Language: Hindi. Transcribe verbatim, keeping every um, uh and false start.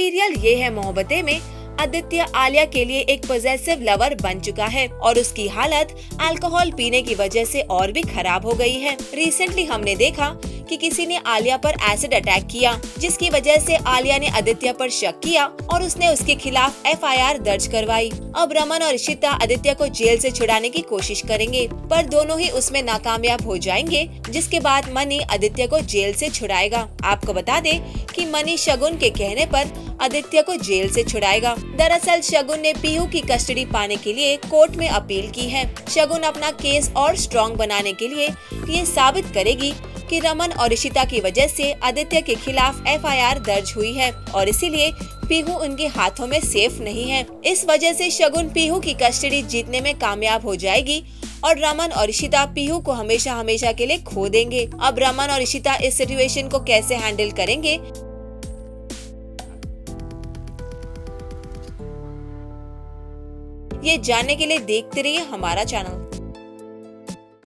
सीरियल ये है मोहब्बतें में आदित्य आलिया के लिए एक पॉजेसिव लवर बन चुका है और उसकी हालत अल्कोहल पीने की वजह से और भी खराब हो गई है। रिसेंटली हमने देखा कि किसी ने आलिया पर एसिड अटैक किया, जिसकी वजह से आलिया ने आदित्य पर शक किया और उसने उसके खिलाफ एफ आई आर दर्ज करवाई। अब रमन और इशिता आदित्य को जेल से छुड़ाने की कोशिश करेंगे, पर दोनों ही उसमें नाकामयाब हो जाएंगे, जिसके बाद मनी आदित्य को जेल से छुड़ाएगा। आपको बता दे कि मनी शगुन के कहने पर आदित्य को जेल से छुड़ाएगा। दरअसल शगुन ने पीहू की कस्टडी पाने के लिए कोर्ट में अपील की है। शगुन अपना केस और स्ट्रॉन्ग बनाने के लिए ये साबित करेगी कि रमन और इशिता की वजह से आदित्य के खिलाफ एफ आई आर दर्ज हुई है और इसीलिए पीहू उनके हाथों में सेफ नहीं है। इस वजह से शगुन पीहू की कस्टडी जीतने में कामयाब हो जाएगी और रमन और इशिता पीहू को हमेशा हमेशा के लिए खो देंगे। अब रमन और इशिता इस सिचुएशन को कैसे हैंडल करेंगे, ये जानने के लिए देखते रहिए हमारा चैनल।